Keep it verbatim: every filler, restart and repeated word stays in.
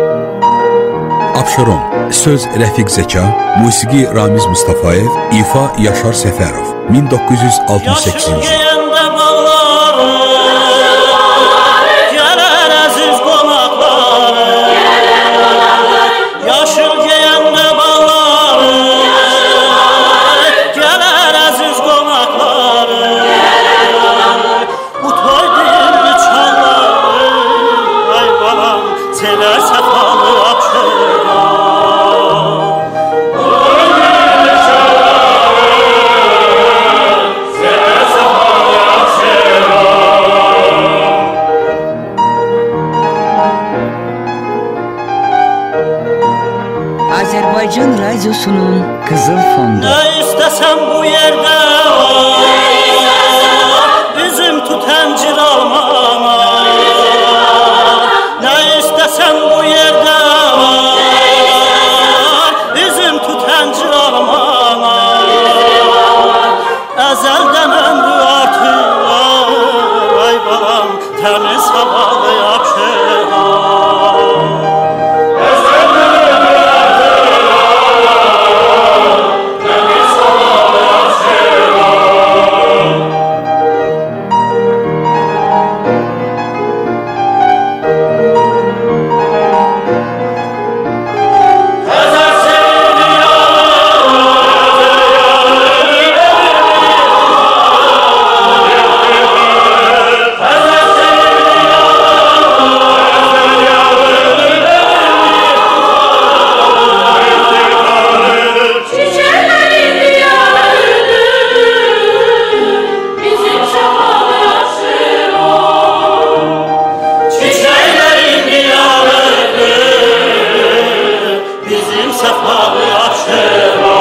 Abşeron, söz Rəfiq Zəka, musiqi Ramiz Mustafayev, ifa Yaşar Səfərov, min doqquz yüz altmış səkkizinci il. Azərbaycan Radyosu'nun Kızıl Fondu. Ne istesem bu yerde üzüm tutan ciralmama. Ne istesem bu yerde üzüm tutan ciralmama. Ezelden ömrü artır ay balam, temiz havalı Abşeron. Bizim sefalı Abşeron.